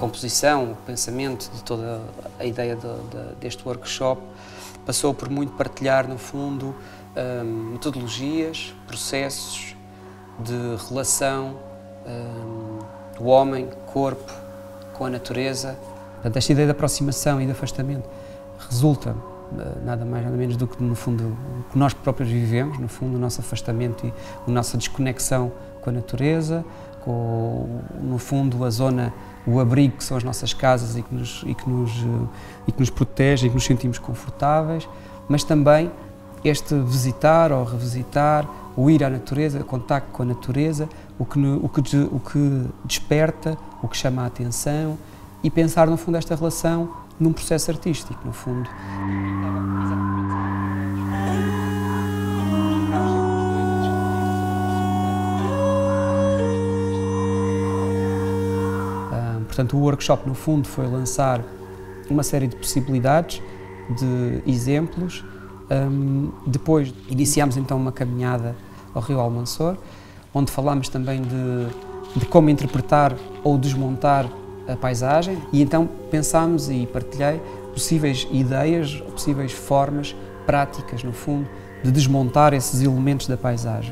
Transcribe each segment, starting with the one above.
composição, o pensamento de toda a ideia deste workshop passou por muito partilhar, no fundo, metodologias, processos de relação do homem, corpo, com a natureza. Portanto, esta ideia de aproximação e de afastamento resulta nada mais nada menos do que, no fundo, o que nós próprios vivemos, no fundo, o nosso afastamento e a nossa desconexão com a natureza, com, no fundo, a zona, o abrigo que são as nossas casas e que nos protege e que nos sentimos confortáveis, mas também este visitar ou revisitar, o ir à natureza, o contacto com a natureza, o que desperta, o que chama a atenção, e pensar, no fundo, esta relação num processo artístico, no fundo. Portanto, o workshop, no fundo, foi lançar uma série de possibilidades, de exemplos. Depois iniciámos então uma caminhada ao Rio Almanzor, onde falámos também de como interpretar ou desmontar a paisagem, e então pensámos e partilhei possíveis ideias, possíveis formas práticas, no fundo, de desmontar esses elementos da paisagem.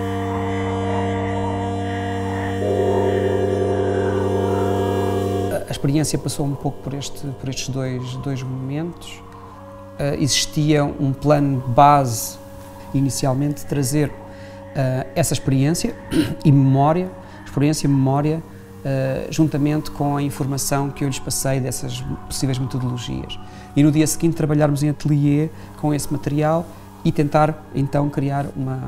A experiência passou um pouco por estes dois momentos. Existia um plano base, inicialmente, de trazer essa experiência e memória, juntamente com a informação que eu lhes passei dessas possíveis metodologias. E no dia seguinte trabalharmos em ateliê com esse material e tentar então criar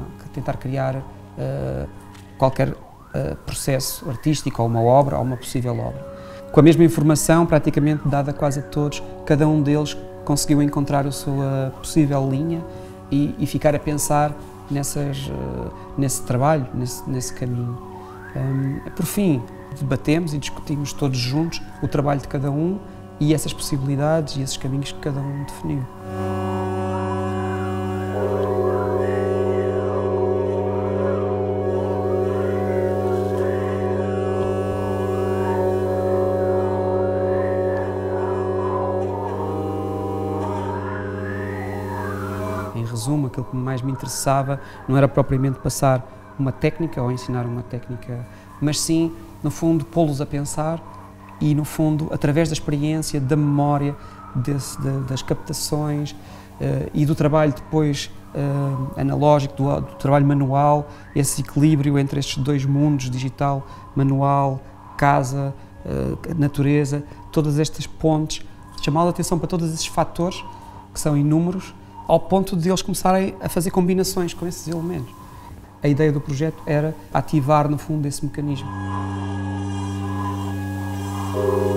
qualquer processo artístico ou uma obra ou uma possível obra. Com a mesma informação, praticamente dada quase a todos, cada um deles conseguiu encontrar a sua possível linha e ficar a pensar nesse trabalho, nesse caminho. Por fim, debatemos e discutimos todos juntos o trabalho de cada um e essas possibilidades e esses caminhos que cada um definiu. Em resumo, aquilo que mais me interessava não era propriamente passar uma técnica ou ensinar uma técnica, mas sim, no fundo, pô-los a pensar e, no fundo, através da experiência, da memória, das captações e do trabalho depois analógico, do trabalho manual, esse equilíbrio entre estes dois mundos, digital, manual, casa, natureza, todas estas pontes, chamar a atenção para todos esses fatores, que são inúmeros, ao ponto de eles começarem a fazer combinações com esses elementos. A ideia do projeto era ativar, no fundo, esse mecanismo.